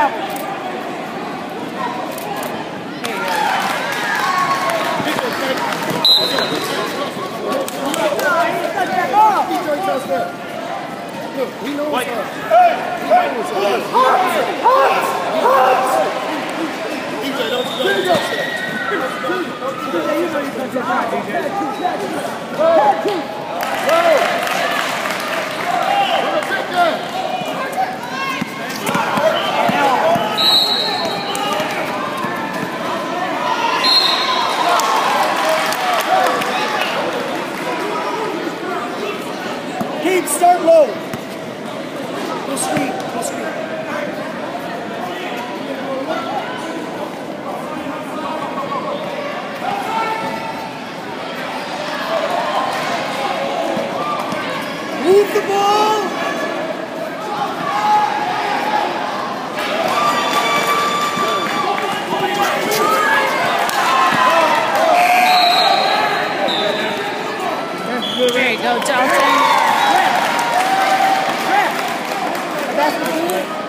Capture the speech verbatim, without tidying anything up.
travel. Look, he knows Wait. her. Hey! He knows her. Hearts! Hearts! D J, don't you go. D J, you know you're going to get hot, D J. Go! Go! Take that! Keep, start low. Go screen, go screen. Move the ball! There you go, Johnson. That's the good.